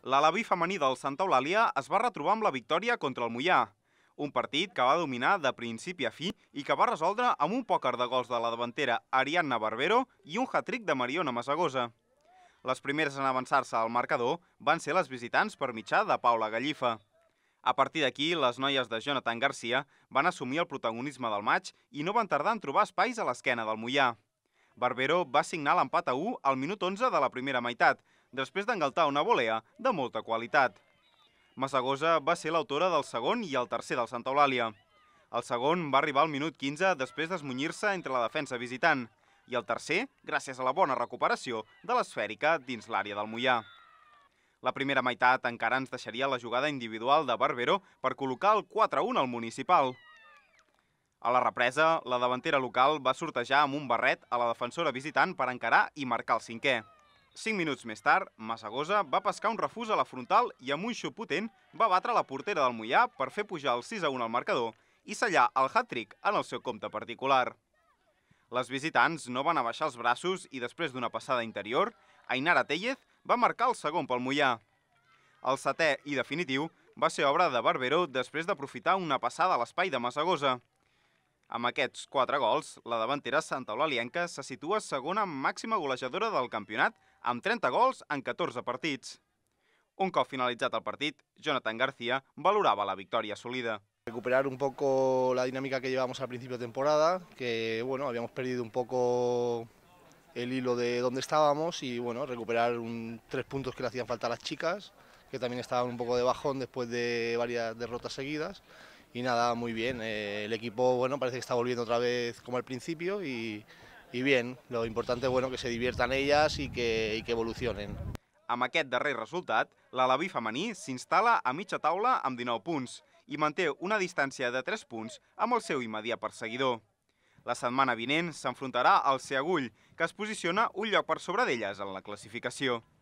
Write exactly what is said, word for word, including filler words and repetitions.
L'Alaví femení del Santa Eulàlia es va retrobar amb la victòria contra el Moià, un partit que va dominar de principi a fi i que va resoldre amb un pòquer de gols de la davantera Ariadna Barbero i un hat-trick de Mariona Masagosa. Les primeres en avançar-se al marcador van ser les visitants per mitjà de Paula Gallifa. A partir d'aquí, les noies de Jonathan Garcia van assumir el protagonisme del maig i no van tardar en trobar espais a l'esquena del Moià. Barbero va signar l'empat a u al minut onze de la primera meitat, després d'engaltar una volea de molta qualitat. Masagosa va ser l'autora del segon i el tercer del Santa Eulàlia. El segon va arribar al minut quinze després d'esmunyir-se entre la defensa visitant, i el tercer gràcies a la bona recuperació de l'esfèrica dins l'àrea del Moià. La primera meitat encara ens deixaria la jugada individual de Barbero per col·locar el quatre a u al municipal. A la represa, la davantera local va sortejar amb un barret a la defensora visitant per encarar i marcar el cinquè. Cinc minuts més tard, Masagosa va pescar un refús a la frontal i amb un xut potent va batre la portera del Moià per fer pujar el sis a u al marcador i sellar el hat-trick en el seu compte particular. Les visitants no van abaixar els braços i després d'una passada interior, Ainara Tellez va marcar el segon pel Moià. El setè i definitiu va ser obra de Barbero després d'aprofitar una passada a l'espai de Masagosa. Amb aquests quatre gols, la davantera santaeulalienca se situa segona màxima golejadora del campionat amb trenta gols en catorze partits. Un cop finalitzat el partit, Jonathan Garcia valorava la victòria assolida. Recuperar un poco la dinámica que llevamos al principio de temporada, que bueno, habíamos perdido un poco el hilo de dónde estábamos y bueno, recuperar un, tres puntos que le hacían falta a las chicas, que también estaban un poco de bajón después de varias derrotas seguidas. Y nada, muy bien, eh, el equipo bueno, parece que está volviendo otra vez como al principio y, y bien, lo importante es bueno, que se diviertan ellas y que, i que evolucionen. Amb aquest darrer resultat, l'Alaví femení s'instal·la a mitja taula amb dinou punts i manté una distància de tres punts amb el seu immediat perseguidor. La setmana vinent s'enfrontarà al Seagull, que es posiciona un lloc per sobre d'elles en la classificació.